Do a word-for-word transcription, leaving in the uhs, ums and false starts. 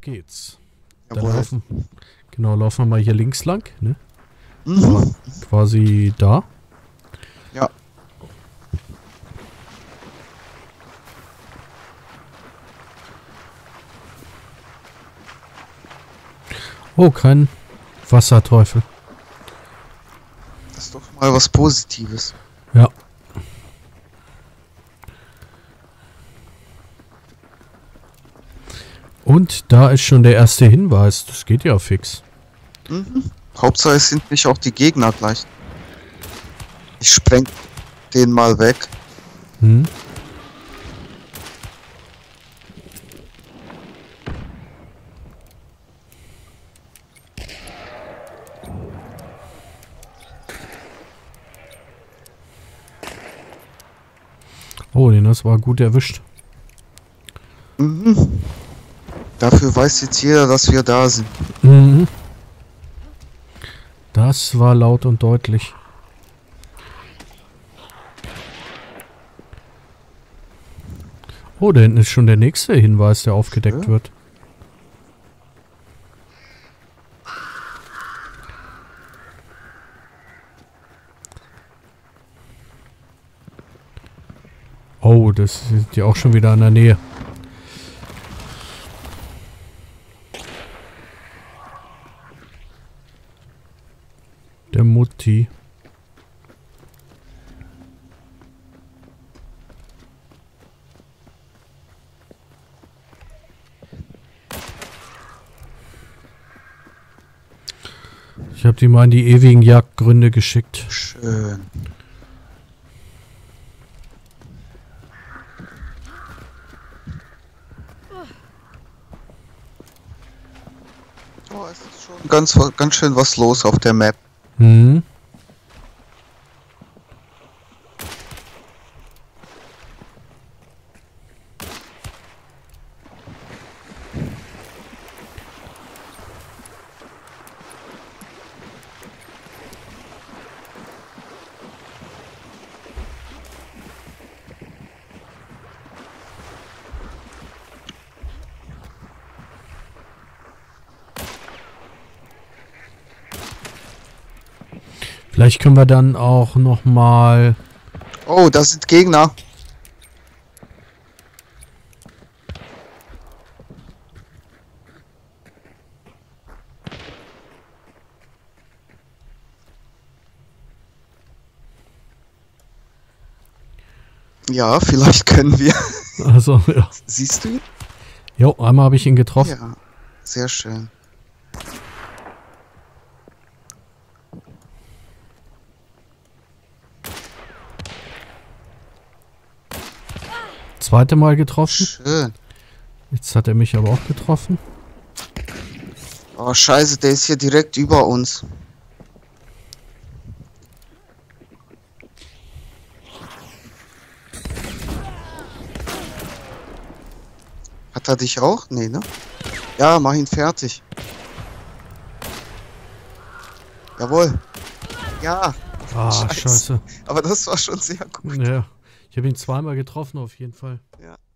auf geht's. Dann Jawohl. laufen, genau, laufen wir mal hier links lang, ne? Mhm. Quasi da. Ja. Oh, kein Wasserteufel. Das ist doch mal was Positives. Ja. Und da ist schon der erste Hinweis. Das geht ja fix. Mhm. Hauptsache es sind nicht auch die Gegner gleich. Ich spreng den mal weg. Hm. Oh, den hast du aber gut erwischt. Mhm. Dafür weiß jetzt jeder, dass wir da sind. Mhm. Das war laut und deutlich. Oh, da hinten ist schon der nächste Hinweis, der aufgedeckt Ja. wird. Oh, das sind ja auch schon wieder in der Nähe. Der Mutti. Ich habe die mal in die ewigen Jagdgründe geschickt. Schön. Oh, es ist schon ganz, ganz schön was los auf der Map. Hm. Vielleicht können wir dann auch noch mal. Oh, das sind Gegner. Ja, vielleicht können wir. Also, ja. Siehst du ihn? Jo, einmal habe ich ihn getroffen. Ja, sehr schön. Zweite Mal getroffen. Schön. Jetzt hat er mich aber auch getroffen. Oh, scheiße, der ist hier direkt über uns. Hat er dich auch? Nee, ne? Ja, mach ihn fertig. Jawohl. Ja. Ah, Scheiße. scheiße. Aber das war schon sehr gut. Ja, ich habe ihn zweimal getroffen auf jeden Fall. Ja.